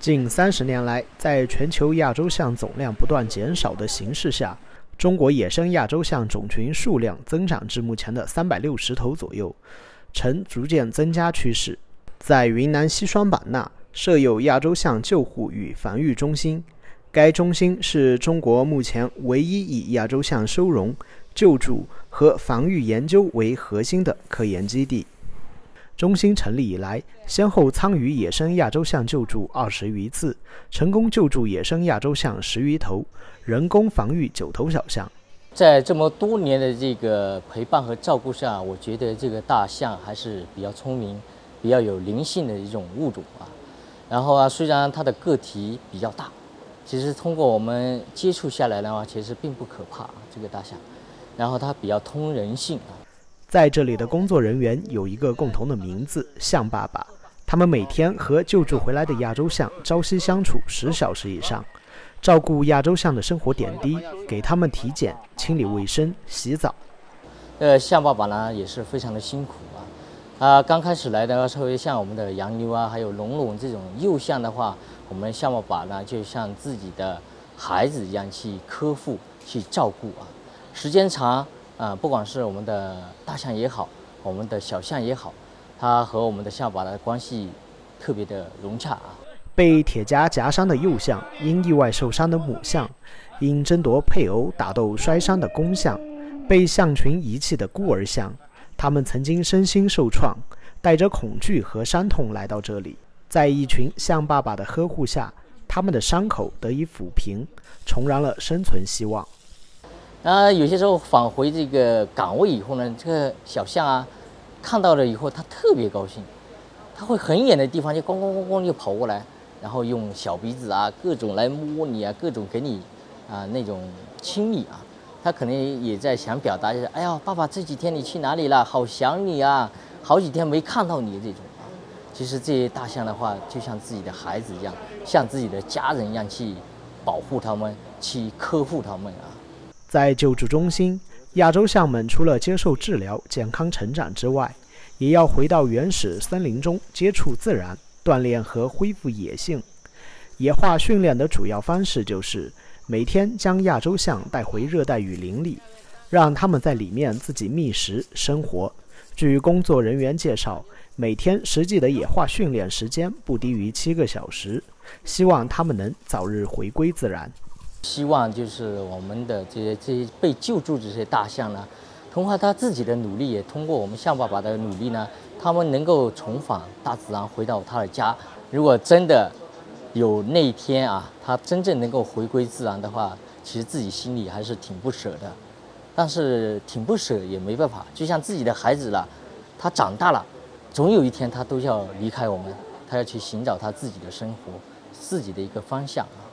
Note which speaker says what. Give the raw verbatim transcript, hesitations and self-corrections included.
Speaker 1: 近三十年来，在全球亚洲象总量不断减少的形势下，中国野生亚洲象种群数量增长至目前的三百六十头左右，呈逐渐增加趋势。在云南西双版纳设有亚洲象救护与防御中心，该中心是中国目前唯一以亚洲象收容、救助和防御研究为核心的科研基地。中心成立以来，先后参与野生亚洲象救助二十余次，成功救助野生亚洲象十余头，人工防御九头小象。
Speaker 2: 在这么多年的这个陪伴和照顾下，我觉得这个大象还是比较聪明、比较有灵性的一种物种啊。然后啊，虽然它的个体比较大，其实通过我们接触下来的话，其实并不可怕这个大象。然后它比较通人性啊。
Speaker 1: 在这里的工作人员有一个共同的名字——象爸爸。他们每天和救助回来的亚洲象朝夕相处十小时以上，照顾亚洲象的生活点滴，给他们体检、清理卫生、洗澡。
Speaker 2: 呃，象爸爸呢也是非常的辛苦啊。啊，刚开始来的稍微像我们的洋妞啊，还有龙龙这种幼象的话，我们象爸爸呢就像自己的孩子一样去呵护、去照顾啊。时间长。啊，不管是我们的大象也好，我们的小象也好，它和我们的象爸爸的关系特别的融洽啊。
Speaker 1: 被铁夹夹伤的幼象，因意外受伤的母象，因争夺配偶打斗摔伤的公象，被象群遗弃的孤儿象，他们曾经身心受创，带着恐惧和伤痛来到这里，在一群象爸爸的呵护下，他们的伤口得以抚平，重燃了生存希望。
Speaker 2: 啊，有些时候返回这个岗位以后呢，这个小象啊，看到了以后，它特别高兴，它会很远的地方就咣咣咣咣就跑过来，然后用小鼻子啊，各种来摸你啊，各种给你啊那种亲密啊。它可能也在想表达就是，哎呀，爸爸这几天你去哪里了？好想你啊，好几天没看到你这种啊。其实这些大象的话，就像自己的孩子一样，像自己的家人一样去保护他们，去呵护他们啊。
Speaker 1: 在救助中心，亚洲象们除了接受治疗、健康成长之外，也要回到原始森林中接触自然，锻炼和恢复野性。野化训练的主要方式就是每天将亚洲象带回热带雨林里，让它们在里面自己觅食生活。据工作人员介绍，每天实际的野化训练时间不低于七个小时，希望它们能早日回归自然。
Speaker 2: 希望就是我们的这些这些被救助这些大象呢，通过他自己的努力，也通过我们象爸爸的努力呢，他们能够重返大自然，回到他的家。如果真的有那一天啊，他真正能够回归自然的话，其实自己心里还是挺不舍的。但是挺不舍也没办法，就像自己的孩子了，他长大了，总有一天他都要离开我们，他要去寻找他自己的生活，自己的一个方向啊。